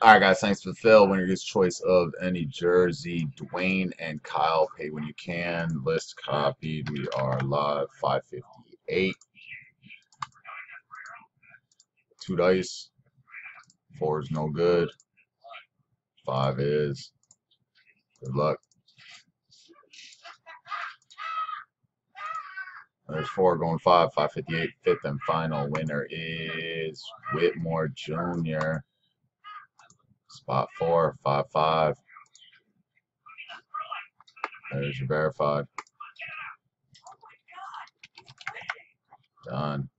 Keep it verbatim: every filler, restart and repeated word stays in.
All right, guys. Thanks for Phil. Winner gets choice of any jersey. Dwayne and Kyle, pay when you can. List copied. We are live. five fifty-eight. Two dice. Four is no good. Five is. Good luck. There's four going five. five fifty-eight. Fifth and final winner is Whitmore Junior Spot four. five five. There's your verified. Done.